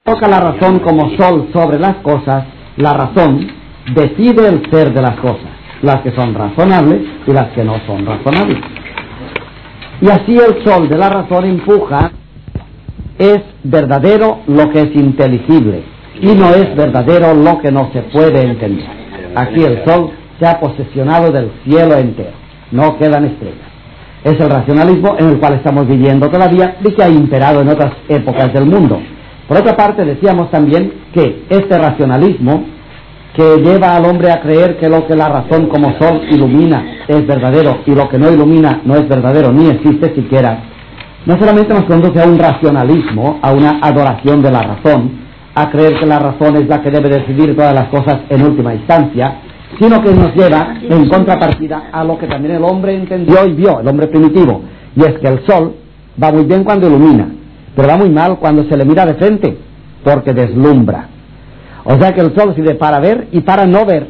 coloca la razón como sol sobre las cosas, la razón decide el ser de las cosas, las que son razonables y las que no son razonables. Y así el sol de la razón empuja, es verdadero lo que es inteligible y no es verdadero lo que no se puede entender. Aquí el sol se ha posesionado del cielo entero, no quedan estrellas. Es el racionalismo en el cual estamos viviendo todavía y que ha imperado en otras épocas del mundo. Por otra parte, decíamos también que este racionalismo que lleva al hombre a creer que lo que la razón como sol ilumina es verdadero y lo que no ilumina no es verdadero ni existe siquiera, no solamente nos conduce a un racionalismo, a una adoración de la razón, a creer que la razón es la que debe decidir todas las cosas en última instancia, sino que nos lleva en contrapartida a lo que también el hombre entendió y vio, el hombre primitivo, y es que el sol va muy bien cuando ilumina, pero va muy mal cuando se le mira de frente, porque deslumbra. O sea que el sol sirve para ver y para no ver,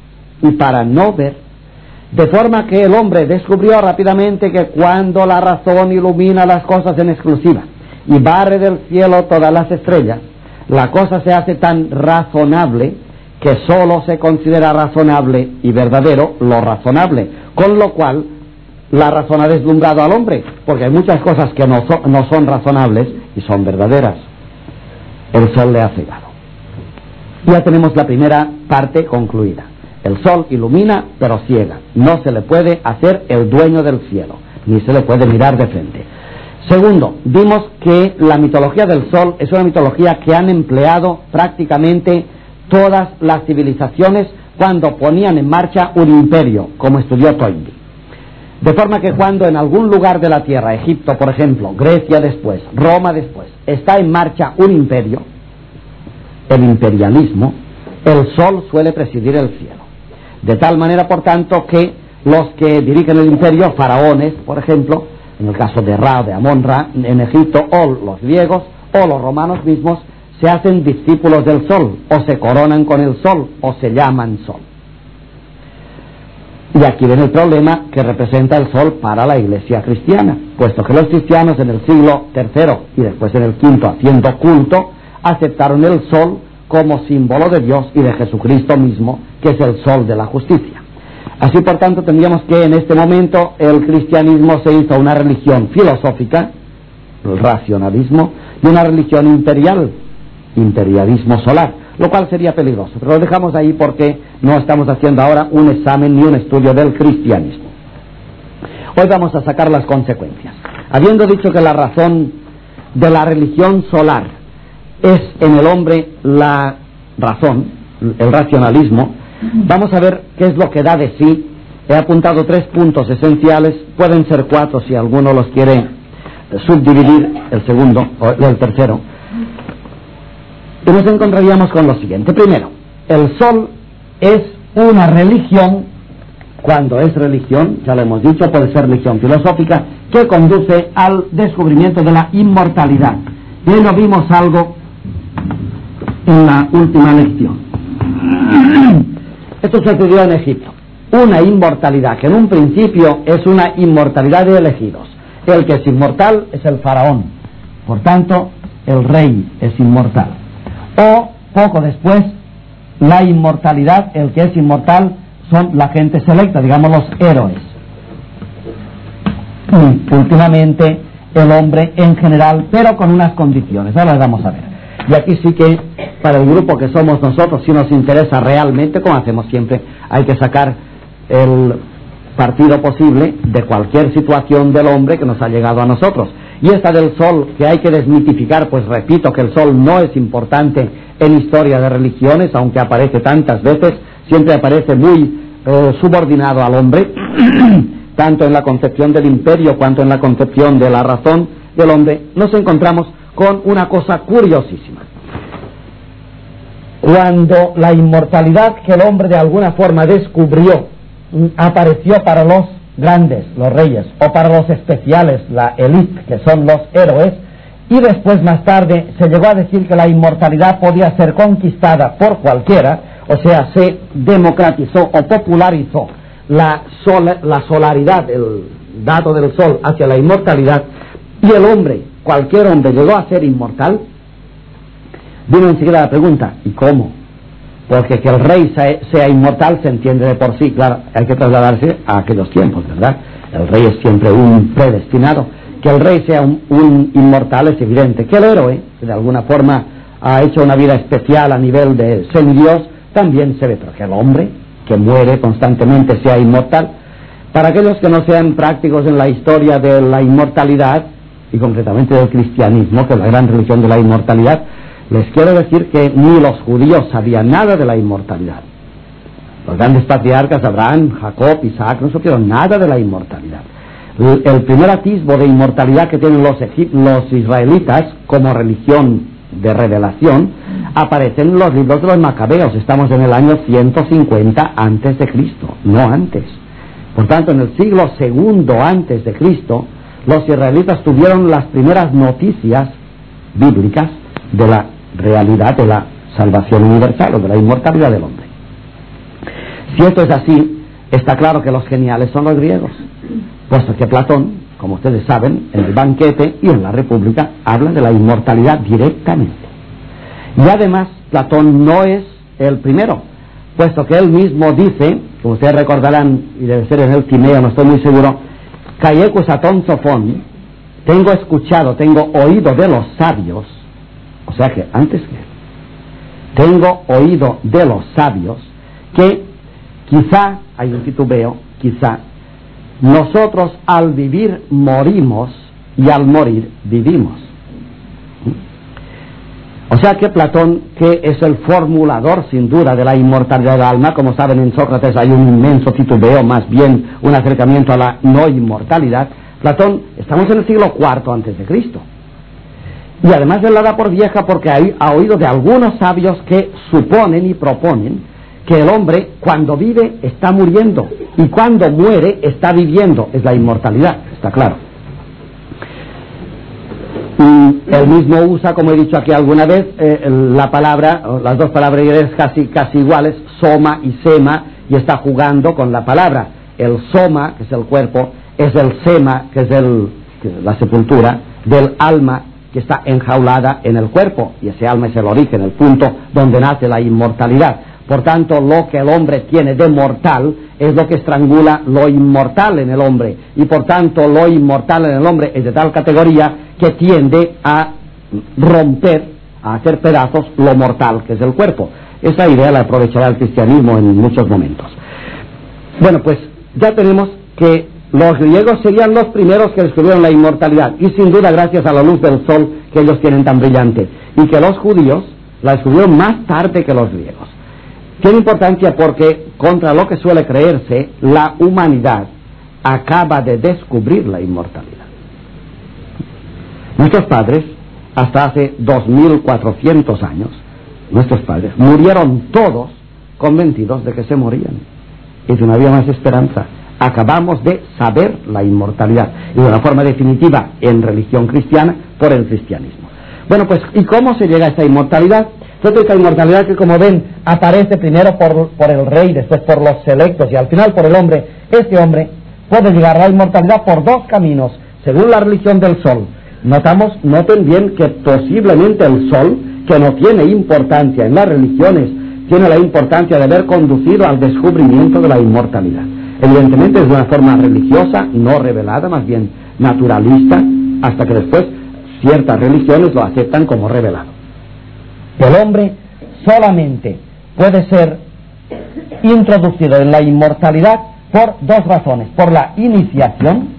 de forma que el hombre descubrió rápidamente que cuando la razón ilumina las cosas en exclusiva y barre del cielo todas las estrellas, la cosa se hace tan razonable que solo se considera razonable y verdadero lo razonable, con lo cual la razón ha deslumbrado al hombre, porque hay muchas cosas que no son razonables y son verdaderas. El sol le ha cegado. Ya tenemos la primera parte concluida. El sol ilumina, pero ciega. No se le puede hacer el dueño del cielo, ni se le puede mirar de frente. Segundo, vimos que la mitología del sol es una mitología que han empleado prácticamente todas las civilizaciones cuando ponían en marcha un imperio, como estudió Toynbee. De forma que cuando en algún lugar de la tierra, Egipto por ejemplo, Grecia después, Roma después, está en marcha un imperio, el imperialismo, el sol suele presidir el cielo. De tal manera, por tanto, que los que dirigen el imperio, faraones, por ejemplo, en el caso de Ra, de Amon-Ra, en Egipto, o los griegos, o los romanos mismos, se hacen discípulos del sol, o se coronan con el sol, o se llaman sol. Y aquí viene el problema que representa el sol para la iglesia cristiana, puesto que los cristianos en el siglo III y después en el V, haciendo culto, aceptaron el sol como símbolo de Dios y de Jesucristo mismo, que es el sol de la justicia. Así, por tanto, tendríamos que en este momento el cristianismo se hizo una religión filosófica, el racionalismo, y una religión imperial, imperialismo solar, lo cual sería peligroso. Pero lo dejamos ahí porque no estamos haciendo ahora un examen ni un estudio del cristianismo. Hoy vamos a sacar las consecuencias. Habiendo dicho que la razón de la religión solar es en el hombre la razón, el racionalismo, vamos a ver qué es lo que da de sí. He apuntado 3 puntos esenciales, pueden ser 4 si alguno los quiere subdividir, el segundo o el tercero. Y nos encontraríamos con lo siguiente. Primero, el sol es una religión, cuando es religión, ya lo hemos dicho, puede ser religión filosófica, que conduce al descubrimiento de la inmortalidad. Y hoy lo vimos algo en la última lección. Esto sucedió en Egipto. Una inmortalidad que en un principio es una inmortalidad de elegidos. El que es inmortal es el faraón. Por tanto, el rey es inmortal. O, poco después, la inmortalidad, el que es inmortal son la gente selecta, digamos los héroes. Y últimamente el hombre en general, pero con unas condiciones. Ahora las vamos a ver. Y aquí sí que para el grupo que somos nosotros, si nos interesa realmente, como hacemos siempre, hay que sacar el partido posible de cualquier situación del hombre que nos ha llegado a nosotros. Y esta del sol, que hay que desmitificar, pues repito que el sol no es importante en historia de religiones, aunque aparece tantas veces, siempre aparece muy subordinado al hombre, tanto en la concepción del imperio cuanto en la concepción de la razón del hombre. Nos encontramos con una cosa curiosísima. Cuando la inmortalidad que el hombre de alguna forma descubrió apareció para los grandes, los reyes, o para los especiales, la élite, que son los héroes, y después más tarde se llegó a decir que la inmortalidad podía ser conquistada por cualquiera, o sea, se democratizó o popularizó la solaridad, el dato del sol hacia la inmortalidad, y el hombre, cualquier hombre llegó a ser inmortal. Vino enseguida la pregunta, ¿y cómo? Porque que el rey sea inmortal se entiende de por sí, claro, hay que trasladarse a aquellos tiempos, ¿verdad? El rey es siempre un predestinado. Que el rey sea un inmortal es evidente. Que el héroe, que de alguna forma ha hecho una vida especial a nivel de semidios, también se ve, pero que el hombre, que muere constantemente, sea inmortal. Para aquellos que no sean prácticos en la historia de la inmortalidad, y concretamente del cristianismo, que es la gran religión de la inmortalidad, les quiero decir que ni los judíos sabían nada de la inmortalidad. Los grandes patriarcas, Abraham, Jacob, Isaac, no supieron nada de la inmortalidad. El primer atisbo de inmortalidad que tienen los israelitas como religión de revelación aparece en los libros de los Macabeos. Estamos en el año 150 antes de Cristo, no antes. Por tanto, en el siglo II antes de Cristo, los israelitas tuvieron las primeras noticias bíblicas de la realidad de la salvación universal o de la inmortalidad del hombre. Si esto es así, está claro que los geniales son los griegos, puesto que Platón, como ustedes saben, en el Banquete y en la República, habla de la inmortalidad directamente. Y además, Platón no es el primero, puesto que él mismo dice, como ustedes recordarán, y debe ser en el Timeo, no estoy muy seguro, Caecus aton sophon, tengo escuchado, tengo oído de los sabios, o sea que antes que tengo oído de los sabios, que quizá, hay un titubeo, quizá, nosotros al vivir morimos y al morir vivimos. O sea que Platón, que es el formulador sin duda de la inmortalidad del alma, como saben en Sócrates hay un inmenso titubeo, más bien un acercamiento a la no inmortalidad. Platón, estamos en el siglo IV antes de Cristo. Y además él la da por vieja porque ha oído de algunos sabios que suponen y proponen que el hombre cuando vive está muriendo y cuando muere está viviendo. Es la inmortalidad, está claro. Y él mismo usa, como he dicho aquí alguna vez, la palabra, las dos palabras casi iguales, soma y sema, y está jugando con la palabra. El soma, que es el cuerpo, es el sema, que es la sepultura, del alma que está enjaulada en el cuerpo, y ese alma es el origen, el punto donde nace la inmortalidad. Por tanto, lo que el hombre tiene de mortal es lo que estrangula lo inmortal en el hombre, y por tanto lo inmortal en el hombre es de tal categoría que tiende a romper, a hacer pedazos lo mortal, que es el cuerpo. Esa idea la aprovechará el cristianismo en muchos momentos. Bueno, pues ya tenemos que los griegos serían los primeros que descubrieron la inmortalidad, y sin duda gracias a la luz del sol que ellos tienen tan brillante, y que los judíos la descubrieron más tarde que los griegos. Tiene importancia porque, contra lo que suele creerse, la humanidad acaba de descubrir la inmortalidad. Nuestros padres, hasta hace 2400 años, nuestros padres murieron todos convencidos de que se morían y que no había más esperanza. Acabamos de saber la inmortalidad, y de una forma definitiva en religión cristiana, por el cristianismo. Bueno, pues, ¿y cómo se llega a esta inmortalidad? Esta inmortalidad que, como ven, aparece primero por el rey, después por los selectos y al final por el hombre. Este hombre puede llegar a la inmortalidad por dos caminos, según la religión del sol. Noten bien que posiblemente el sol, que no tiene importancia en las religiones, tiene la importancia de haber conducido al descubrimiento de la inmortalidad. Evidentemente es de una forma religiosa, no revelada, más bien naturalista, hasta que después ciertas religiones lo aceptan como revelado. El hombre solamente puede ser introducido en la inmortalidad por dos razones: por la iniciación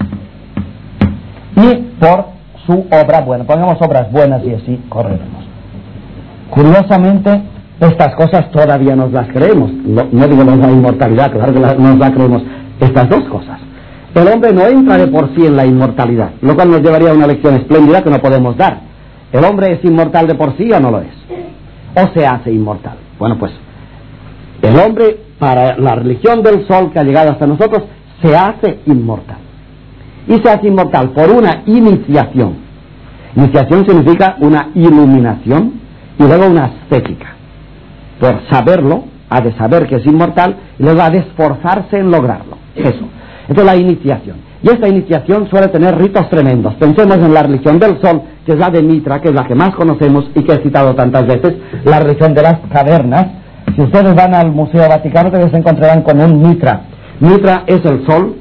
y por su obra buena. Pongamos obras buenas y así correremos. Curiosamente, estas cosas todavía nos las creemos. No digo la inmortalidad, claro que nos la creemos. Estas dos cosas. El hombre no entra de por sí en la inmortalidad, lo cual nos llevaría a una lección espléndida que no podemos dar. ¿El hombre es inmortal de por sí o no lo es? ¿O se hace inmortal? Bueno, pues, el hombre, para la religión del sol que ha llegado hasta nosotros, se hace inmortal. Y se hace inmortal por una iniciación. Iniciación significa una iluminación y luego una ascética. Por saberlo, ha de saber que es inmortal y luego ha de esforzarse en lograrlo. Eso. Esa es la iniciación. Y esta iniciación suele tener ritos tremendos. Pensemos en la religión del sol, que es la de Mitra, que es la que más conocemos y que he citado tantas veces, la religión de las cavernas. Si ustedes van al Museo Vaticano, ustedes se encontrarán con un Mitra. Mitra es el sol,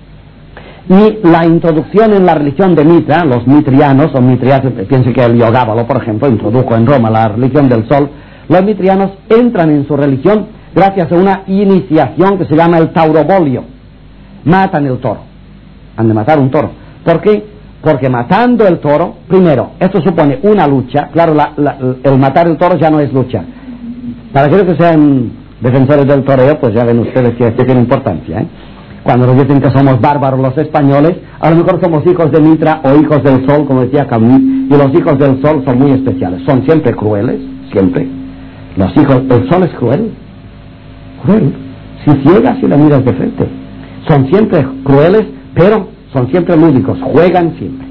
y la introducción en la religión de Mitra, los mitrianos, o mitrianos, piensen que el Yogábalo, por ejemplo, introdujo en Roma la religión del sol. Los mitrianos entran en su religión gracias a una iniciación que se llama el taurobolio. Matan el toro. Han de matar un toro. ¿Por qué? Porque matando el toro, primero, esto supone una lucha. Claro, el matar el toro ya no es lucha. Para aquellos que sean defensores del toreo, pues ya ven ustedes que esto tiene importancia, ¿eh? Cuando nos dicen que somos bárbaros los españoles, a lo mejor somos hijos de Mitra o hijos del sol, como decía Camus, y los hijos del sol son muy especiales. Son siempre crueles, siempre. Los hijos, el sol es cruel. Cruel. Si ciegas y la miras de frente. Son siempre crueles, pero son siempre lúdicos, juegan siempre.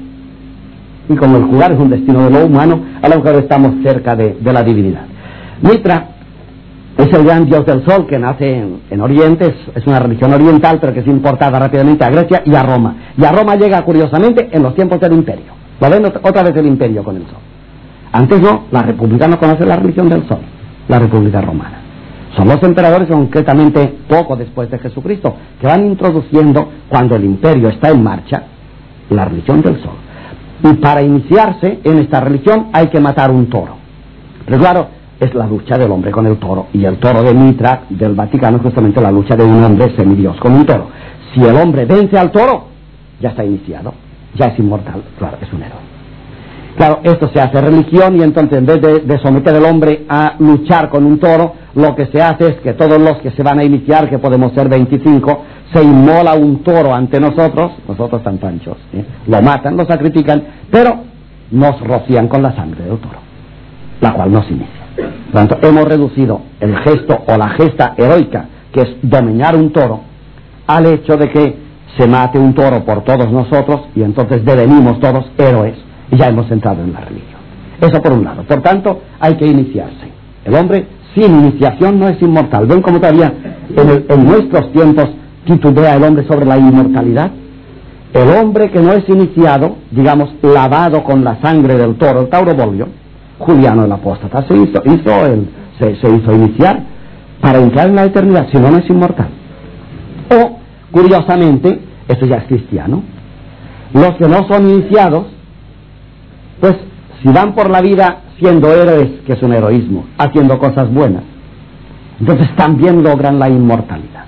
Y como el jugar es un destino de lo humano, a lo mejor estamos cerca de la divinidad. Mitra es el gran dios del sol que nace en Oriente, es una religión oriental, pero que es importada rápidamente a Grecia y a Roma. Y a Roma llega curiosamente en los tiempos del imperio. Lo ven otra vez el imperio con el sol. Antes no, la república no conoce la religión del sol, la república romana. Son los emperadores, concretamente poco después de Jesucristo, que van introduciendo, cuando el imperio está en marcha, la religión del sol. Y para iniciarse en esta religión hay que matar un toro. Pero claro, es la lucha del hombre con el toro. Y el toro de Mitra, del Vaticano, es justamente la lucha de un hombre semidios con un toro. Si el hombre vence al toro, ya está iniciado, ya es inmortal, claro, es un héroe. Claro, esto se hace religión, y entonces en vez de someter al hombre a luchar con un toro, lo que se hace es que todos los que se van a iniciar, que podemos ser 25, se inmola un toro ante nosotros tan panchos, lo matan, lo sacrifican, pero nos rocían con la sangre del toro, la cual nos inicia. Por lo tanto, hemos reducido el gesto o la gesta heroica, que es domeñar un toro, al hecho de que se mate un toro por todos nosotros, y entonces devenimos todos héroes, y ya hemos entrado en la religión. Eso por un lado. Por tanto, hay que iniciarse. El hombre sin iniciación no es inmortal. ¿Ven cómo todavía en nuestros tiempos titubea el hombre sobre la inmortalidad? El hombre que no es iniciado, digamos, lavado con la sangre del toro, el taurobolio, Juliano el apóstata, se hizo iniciar para entrar en la eternidad, si no, no es inmortal. O, curiosamente, esto ya es cristiano, los que no son iniciados, pues si van por la vida siendo héroes, que es un heroísmo, haciendo cosas buenas, entonces también logran la inmortalidad.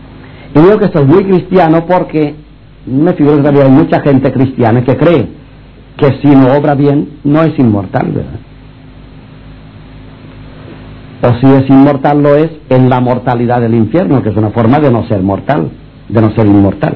Y digo que esto es muy cristiano porque me figuro que todavía hay mucha gente cristiana que cree que si no obra bien no es inmortal, ¿verdad? O si es inmortal lo es en la mortalidad del infierno, que es una forma de no ser mortal, de no ser inmortal.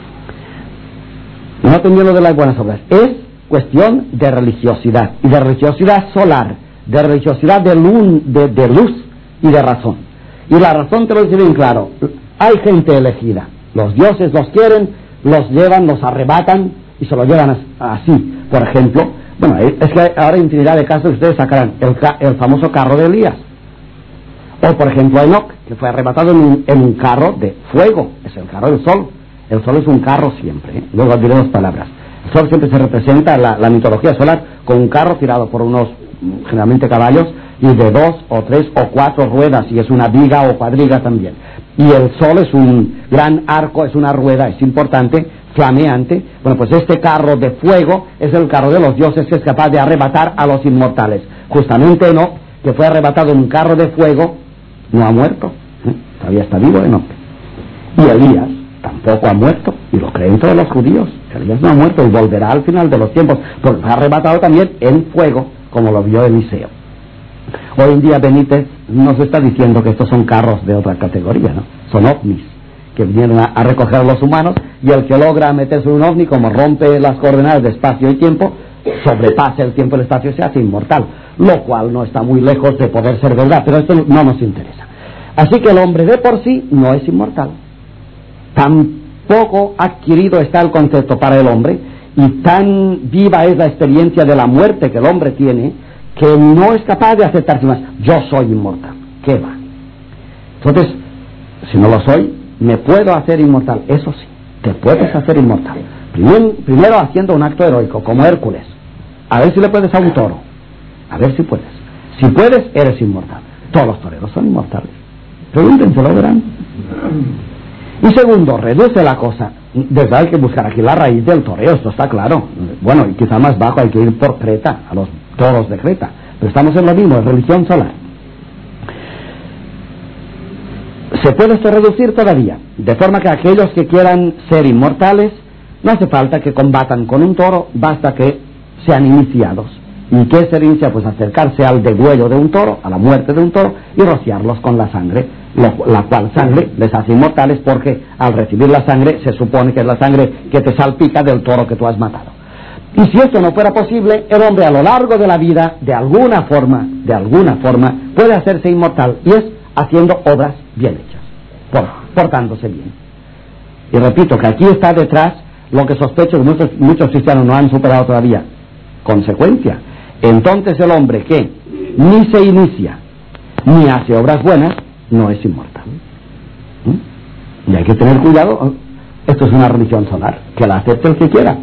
No atendiendo de las buenas obras, es cuestión de religiosidad, y de religiosidad solar, de religiosidad de luz y de razón. Y la razón te lo dice bien claro: hay gente elegida, los dioses los quieren, los llevan, los arrebatan y se los llevan así. Por ejemplo, bueno, es que ahora hay infinidad de casos que ustedes sacarán, el famoso carro de Elías, o por ejemplo Enoc, que fue arrebatado en un carro de fuego, es el carro del sol. El sol es un carro siempre, ¿eh? Luego diré dos palabras. El sol siempre se representa en la mitología solar con un carro tirado por unos, generalmente caballos, y de 2 o 3 o 4 ruedas, y es una viga o cuadriga también. Y el sol es un gran arco, es una rueda, es importante, flameante. Bueno, pues este carro de fuego es el carro de los dioses, que es capaz de arrebatar a los inmortales. Justamente Enoc, que fue arrebatado en un carro de fuego, no ha muerto, todavía está vivo Enoc. Y Elías tampoco ha muerto, y lo creen todos los judíos. Elías no ha muerto y volverá al final de los tiempos, porque fue arrebatado también en fuego, como lo vio Eliseo. Hoy en día Benítez nos está diciendo que estos son carros de otra categoría, ¿no? Son ovnis, que vinieron a recoger a los humanos, y el que logra meterse en un ovni, como rompe las coordenadas de espacio y tiempo, sobrepasa el tiempo y el espacio, se hace inmortal, lo cual no está muy lejos de poder ser verdad, pero esto no nos interesa. Así que el hombre de por sí no es inmortal. Tan poco adquirido está el concepto para el hombre, y tan viva es la experiencia de la muerte que el hombre tiene, que no es capaz de aceptarse más. Yo soy inmortal. ¿Qué va? Entonces, si no lo soy, me puedo hacer inmortal. Eso sí, te puedes hacer inmortal. Primero haciendo un acto heroico, como Hércules. A ver si le puedes a un toro. A ver si puedes. Si puedes, eres inmortal. Todos los toreros son inmortales. Pregúntense, lo verán. Y segundo, reduce la cosa. Desde hay que buscar aquí la raíz del toreo, esto está claro. Bueno, y quizá más bajo hay que ir por Creta, a los toros de Creta. Pero estamos en lo mismo, en religión solar. Se puede esto reducir todavía, de forma que aquellos que quieran ser inmortales, no hace falta que combatan con un toro, basta que sean iniciados. ¿Y qué es ser iniciado? Pues acercarse al degüello de un toro, a la muerte de un toro, y rociarlos con la sangre, la cual sangre les hace inmortales, porque al recibir la sangre se supone que es la sangre que te salpica del toro que tú has matado. Y si esto no fuera posible, el hombre a lo largo de la vida, de alguna forma, puede hacerse inmortal, y es haciendo obras bien hechas, portándose bien. Y repito que aquí está detrás lo que sospecho que muchos cristianos no han superado todavía. Consecuencia. Entonces el hombre que ni se inicia ni hace obras buenas no es inmortal. Y hay que tener cuidado. Esto es una religión solar, que la acepte el que quiera.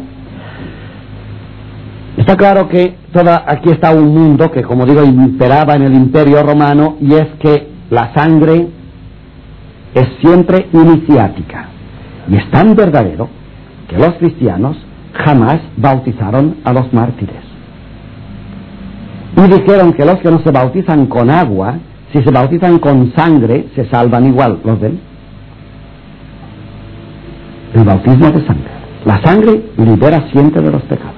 Está claro que aquí está un mundo que, como digo, imperaba en el Imperio Romano, y es que la sangre es siempre iniciática, y es tan verdadero que los cristianos jamás bautizaron a los mártires, y dijeron que los que no se bautizan con agua, si se bautizan con sangre, se salvan igual. ¿Los ven? El bautismo de sangre. La sangre libera siempre de los pecados.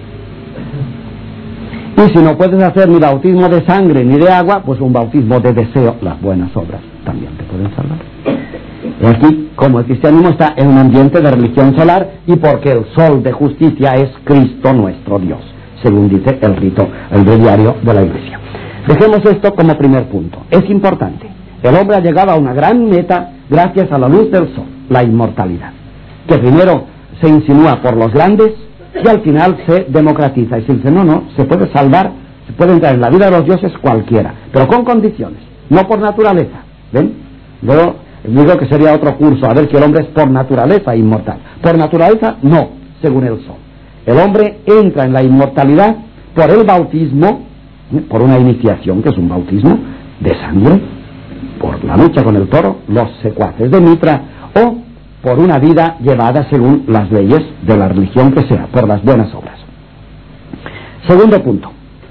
Y si no puedes hacer ni bautismo de sangre ni de agua, pues un bautismo de deseo, las buenas obras también te pueden salvar. Y aquí, como el cristianismo está en un ambiente de religión solar, y porque el sol de justicia es Cristo nuestro Dios, según dice el rito, el breviario de la Iglesia. Dejemos esto como primer punto. Es importante. El hombre ha llegado a una gran meta gracias a la luz del sol, la inmortalidad, que primero se insinúa por los grandes y al final se democratiza. Y se dice, no, se puede salvar, se puede entrar en la vida de los dioses cualquiera, pero con condiciones, no por naturaleza. ¿Ven? Yo digo que sería otro curso, a ver que el hombre es por naturaleza inmortal. Por naturaleza, no, según el sol. El hombre entra en la inmortalidad por el bautismo, por una iniciación, que es un bautismo de sangre, por la lucha con el toro, los secuaces de Mitra, o por una vida llevada según las leyes de la religión que sea, por las buenas obras. Segundo punto.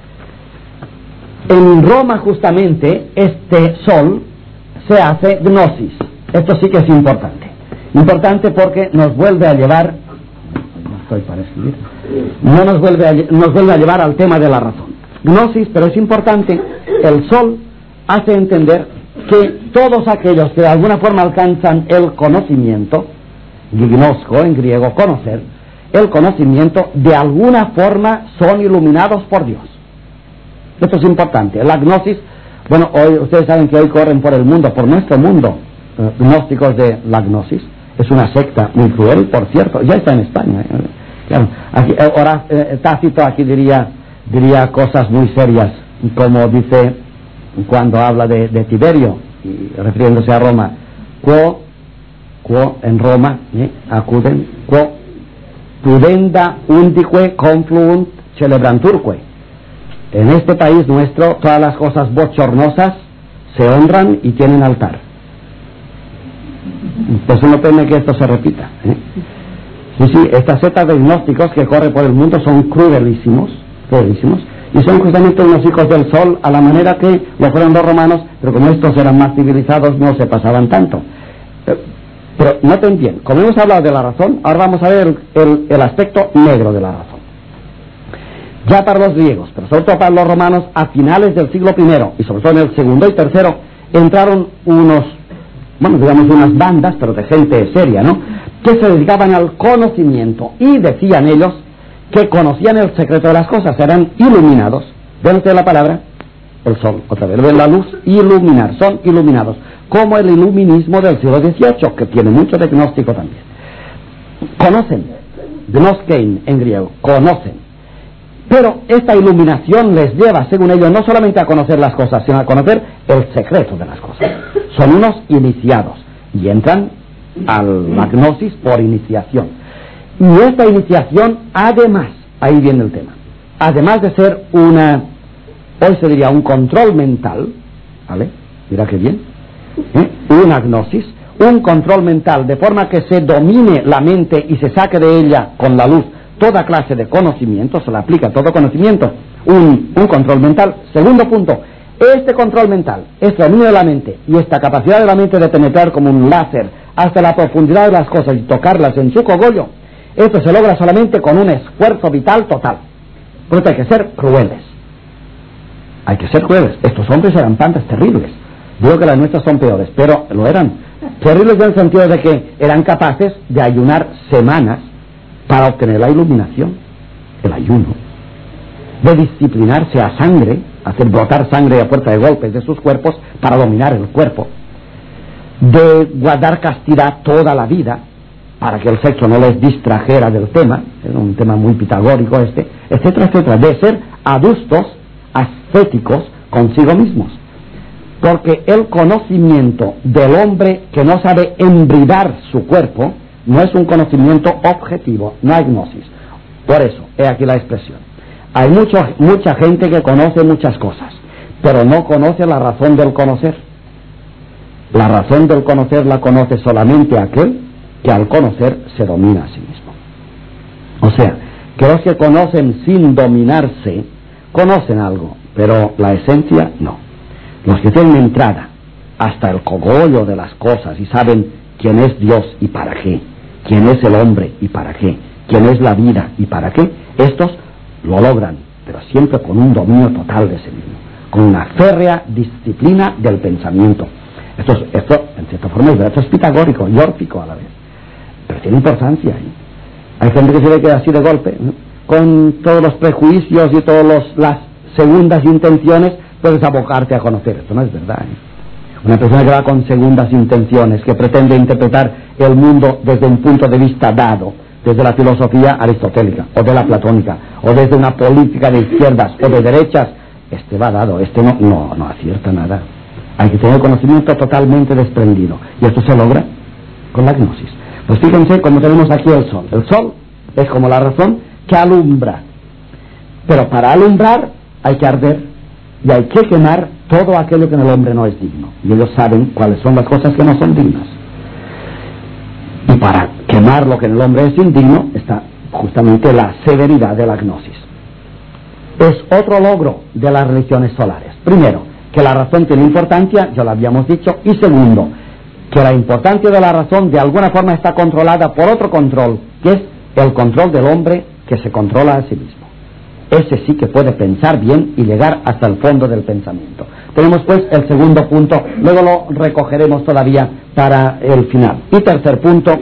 En Roma, justamente, este sol se hace gnosis. Esto sí que es importante. Importante porque nos vuelve a llevar, nos vuelve a llevar al tema de la razón. Gnosis, pero es importante, el sol hace entender que todos aquellos que de alguna forma alcanzan el conocimiento, gignosko en griego, conocer, el conocimiento, de alguna forma son iluminados por Dios. Esto es importante. La gnosis, bueno, hoy ustedes saben que hoy corren por el mundo, por nuestro mundo, gnósticos de la gnosis. Es una secta muy cruel, por cierto, ya está en España. Claro, aquí, Tácito aquí diría cosas muy serias, como dice cuando habla de Tiberio, y refiriéndose a Roma, quo en Roma acuden, quo pudenda undique confluunt celebranturque. En este país nuestro todas las cosas bochornosas se honran y tienen altar. Pues uno teme que esto se repita. Sí, estas sectas de gnósticos que corren por el mundo son cruelísimos, y son justamente unos hijos del sol, a la manera que lo fueron los romanos, pero como estos eran más civilizados no se pasaban tanto. Pero noten bien, como hemos hablado de la razón, ahora vamos a ver el aspecto negro de la razón. Ya para los griegos, pero sobre todo para los romanos, a finales del siglo I, y sobre todo en el segundo y tercero, entraron unas bandas, pero de gente seria, ¿no?, que se dedicaban al conocimiento, y decían ellos que conocían el secreto de las cosas, eran iluminados. ¿Ven ustedes la palabra? El sol, otra vez, ven la luz, iluminar, son iluminados, como el iluminismo del siglo XVIII, que tiene mucho de gnóstico también. Conocen, gnoskein en griego, conocen. Pero esta iluminación les lleva, según ellos, no solamente a conocer las cosas, sino a conocer el secreto de las cosas. Son unos iniciados, y entran a la gnosis por iniciación. Y esta iniciación, además, ahí viene el tema, además de ser hoy se diría un control mental, ¿vale? Mira qué bien, una gnosis, un control mental, de forma que se domine la mente y se saque de ella con la luz toda clase de conocimiento, se le aplica todo conocimiento, un control mental. Segundo punto, este control mental, este dominio de la mente y esta capacidad de la mente de penetrar como un láser hasta la profundidad de las cosas y tocarlas en su cogollo, esto se logra solamente con un esfuerzo vital total. Por eso hay que ser crueles. Hay que ser crueles. Estos hombres eran pandas terribles. Digo que las nuestras son peores, pero lo eran. Terribles en el sentido de que eran capaces de ayunar semanas para obtener la iluminación, el ayuno, de disciplinarse a sangre, hacer brotar sangre a fuerza de golpes de sus cuerpos para dominar el cuerpo, de guardar castidad toda la vida para que el sexo no les distrajera del tema, es un tema muy pitagórico etcétera, etcétera, de ser adustos, ascéticos consigo mismos. Porque el conocimiento del hombre que no sabe embridar su cuerpo no es un conocimiento objetivo, no hay gnosis. Por eso, he aquí la expresión. Hay mucha gente que conoce muchas cosas, pero no conoce la razón del conocer. La razón del conocer la conoce solamente aquel que al conocer se domina a sí mismo. O sea, que los que conocen sin dominarse, conocen algo, pero la esencia no. Los que tienen entrada hasta el cogollo de las cosas y saben quién es Dios y para qué, quién es el hombre y para qué, quién es la vida y para qué, estos lo logran, pero siempre con un dominio total de sí mismo, con una férrea disciplina del pensamiento. Esto en cierta forma es pitagórico y órfico a la vez, pero tiene importancia. Hay gente que se ve que así de golpe, ¿no?, con todos los prejuicios y todas las segundas intenciones, puedes abocarte a conocer. Esto no es verdad. Una persona que va con segundas intenciones, que pretende interpretar el mundo desde un punto de vista dado, desde la filosofía aristotélica, o de la platónica, o desde una política de izquierdas o de derechas, va dado, no acierta nada. Hay que tener conocimiento totalmente desprendido, y esto se logra con la gnosis. Pues fíjense como tenemos aquí el sol. El sol es como la razón que alumbra, pero para alumbrar hay que arder y hay que quemar todo aquello que en el hombre no es digno, y ellos saben cuáles son las cosas que no son dignas, y para quemar lo que en el hombre es indigno está justamente la severidad de la gnosis. Es otro logro de las religiones solares. Primero, que la razón tiene importancia, ya lo habíamos dicho, y segundo, que la importancia de la razón de alguna forma está controlada por otro control, que es el control del hombre que se controla a sí mismo. Ese sí que puede pensar bien y llegar hasta el fondo del pensamiento. Tenemos pues el segundo punto, luego lo recogeremos todavía para el final. Y tercer punto,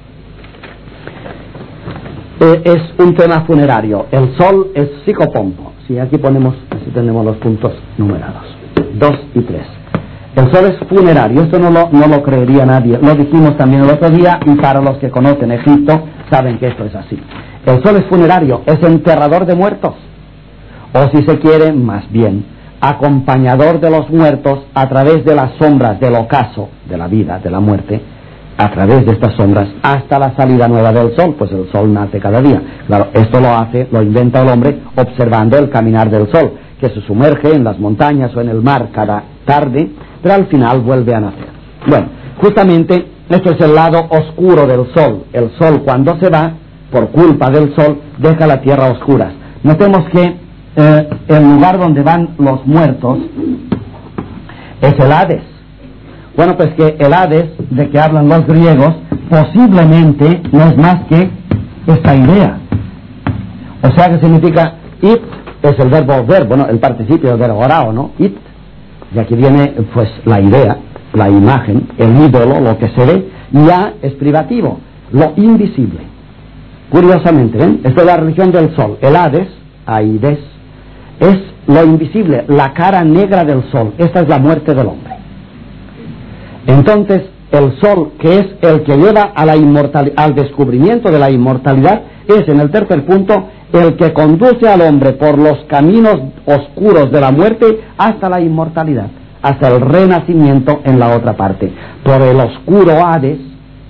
es un tema funerario. El sol es psicopompo. Sí, aquí ponemos, así tenemos los puntos numerados, 2 y 3. El sol es funerario, esto no lo creería nadie. Lo dijimos también el otro día, y para los que conocen Egipto saben que esto es así. El sol es funerario, es enterrador de muertos, o si se quiere, más bien, acompañador de los muertos a través de las sombras del ocaso, de la vida, de la muerte, a través de estas sombras hasta la salida nueva del sol, pues el sol nace cada día. Claro, esto lo inventa el hombre observando el caminar del sol, que se sumerge en las montañas o en el mar cada tarde, pero al final vuelve a nacer. Bueno, justamente esto es el lado oscuro del sol. El sol, cuando se va, por culpa del sol, deja la tierra a oscuras. Notemos que el lugar donde van los muertos es el Hades. Bueno, pues que el Hades, de que hablan los griegos, posiblemente no es más que esta idea. O sea que significa it, es el verbo ver, bueno, el participio del verbo orao, ¿no? It. Y aquí viene pues la idea, la imagen, el ídolo, lo que se ve. Ya es privativo, lo invisible. Curiosamente, ¿ven? Esta es la religión del sol. El Hades, Aides, es lo invisible, la cara negra del sol. Esta es la muerte del hombre. Entonces, el sol, que es el que lleva a la al descubrimiento de la inmortalidad, es, en el tercer punto, el que conduce al hombre por los caminos oscuros de la muerte hasta la inmortalidad, hasta el renacimiento en la otra parte. Por el oscuro Hades,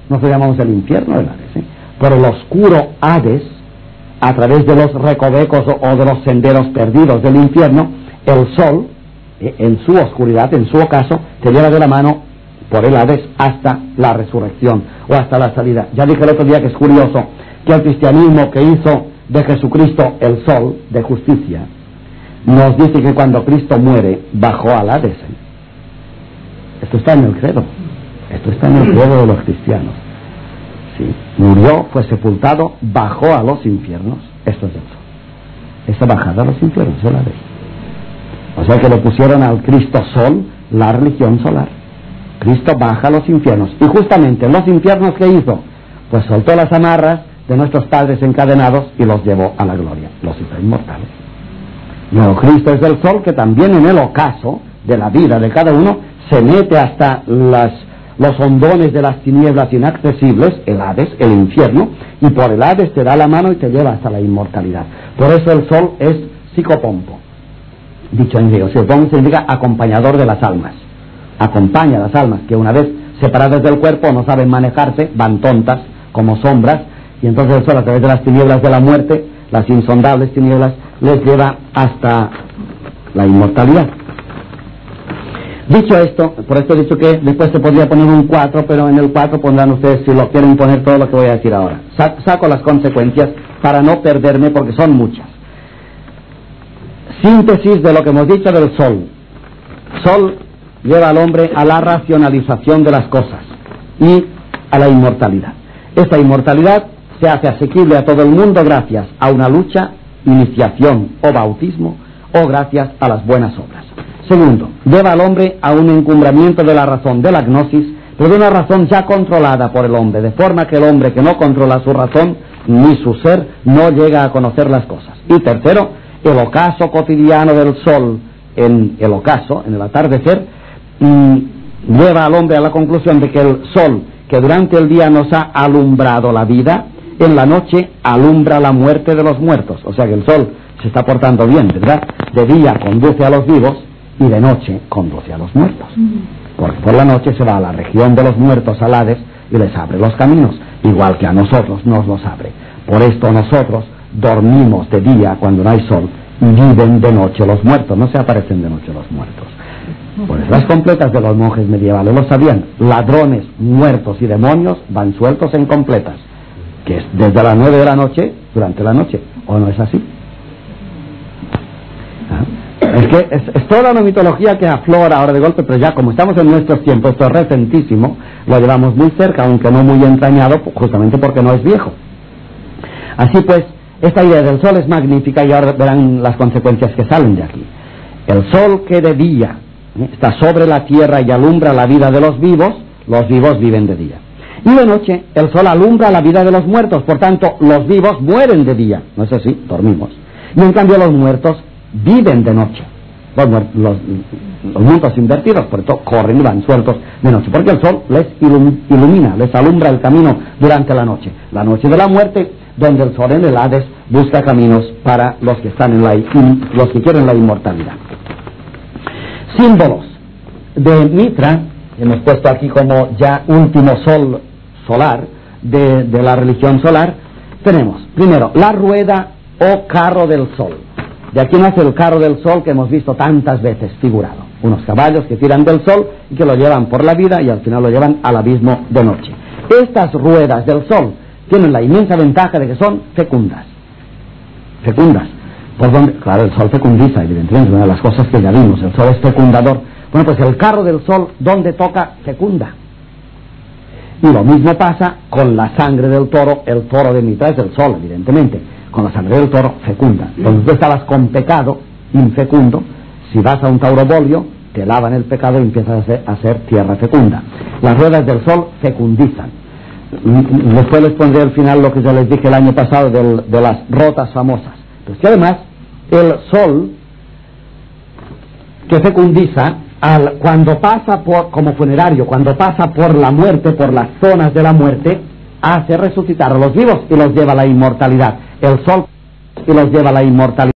nosotros llamamos el infierno del Hades, por el oscuro Hades, a través de los recovecos o de los senderos perdidos del infierno, el sol, en su oscuridad, en su ocaso, te lleva de la mano por el Hades hasta la resurrección o hasta la salida. Ya dije el otro día que es curioso que el cristianismo, que hizo de Jesucristo el sol de justicia, nos dice que cuando Cristo muere bajó al Hades. Esto está en el credo, esto está en el credo de los cristianos. Sí. Murió, fue sepultado, bajó a los infiernos. Esto es el sol. Esa bajada a los infiernos es el Hades. O sea que le pusieron al Cristo sol la religión solar. Cristo baja a los infiernos. Y justamente en los infiernos, ¿qué hizo? Pues soltó las amarras de nuestros padres encadenados y los llevó a la gloria. Los hizo inmortales. Luego Cristo es el sol que también en el ocaso de la vida de cada uno se mete hasta los hondones de las tinieblas inaccesibles, el Hades, el infierno, y por el Hades te da la mano y te lleva hasta la inmortalidad. Por eso el sol es psicopompo. Dicho en griego, psicopompo significa acompañador de las almas. Acompaña a las almas que una vez separadas del cuerpo no saben manejarse, van tontas como sombras, y entonces el sol a través de las tinieblas de la muerte, las insondables tinieblas, les lleva hasta la inmortalidad. Dicho esto, por esto he dicho que después se podría poner un 4, pero en el 4 pondrán ustedes, si lo quieren poner, todo lo que voy a decir ahora. Saco las consecuencias para no perderme porque son muchas. Síntesis de lo que hemos dicho del sol. Sol lleva al hombre a la racionalización de las cosas y a la inmortalidad. Esta inmortalidad se hace asequible a todo el mundo gracias a una lucha, iniciación o bautismo, o gracias a las buenas obras. Segundo, lleva al hombre a un encumbramiento de la razón, de la gnosis, pero de una razón ya controlada por el hombre, de forma que el hombre que no controla su razón ni su ser no llega a conocer las cosas. Y tercero, el ocaso cotidiano del sol, en el atardecer, lleva al hombre a la conclusión de que el sol, que durante el día nos ha alumbrado la vida, en la noche alumbra la muerte de los muertos. O sea que el sol se está portando bien, ¿verdad? De día conduce a los vivos y de noche conduce a los muertos. Porque por la noche se va a la región de los muertos, al Hades, y les abre los caminos, igual que a nosotros nos los abre. Por esto nosotros dormimos de día cuando no hay sol y viven de noche los muertos, no se aparecen de noche los muertos. Pues las completas de los monjes medievales lo sabían. Ladrones, muertos y demonios van sueltos en completas, que es desde las 9 de la noche, durante la noche, ¿o no es así? Es que es toda una mitología que aflora ahora de golpe, pero ya como estamos en nuestros tiempos, esto es recentísimo, lo llevamos muy cerca, aunque no muy entrañado, justamente porque no es viejo. Así pues, esta idea del sol es magnífica y ahora verán las consecuencias que salen de aquí. El sol que de día está sobre la tierra y alumbra la vida de los vivos viven de día. Y de noche el sol alumbra la vida de los muertos, por tanto los vivos mueren de día, ¿no es así? Dormimos. Y en cambio los muertos viven de noche. Los mundos invertidos, por eso corren y van sueltos de noche, porque el sol les ilumina, les alumbra el camino durante la noche de la muerte, donde el sol en el Hades busca caminos para los que están los que quieren la inmortalidad. Símbolos de Mitra, hemos puesto aquí como ya último sol solar de la religión solar. Tenemos primero la rueda o carro del sol. De aquí nace el carro del sol que hemos visto tantas veces figurado. Unos caballos que tiran del sol y que lo llevan por la vida y al final lo llevan al abismo de noche. Estas ruedas del sol tienen la inmensa ventaja de que son fecundas. Fecundas. ¿Por dónde? Claro, el sol fecundiza, evidentemente, una de las cosas que ya vimos. El sol es fecundador. Bueno, pues el carro del sol, donde toca, fecunda. Y lo mismo pasa con la sangre del toro. El toro de Mitra es el sol, evidentemente. Con la sangre del toro, fecunda. Entonces tú estabas con pecado, infecundo. Si vas a un taurobolio, te lavan el pecado y empiezas a ser tierra fecunda. Las ruedas del sol fecundizan. Después les pondré al final lo que yo les dije el año pasado de las rotas famosas. Pues que además el sol que fecundiza, cuando pasa como funerario, cuando pasa por la muerte, por las zonas de la muerte, hace resucitar a los vivos y los lleva a la inmortalidad. El sol y los lleva a la inmortalidad.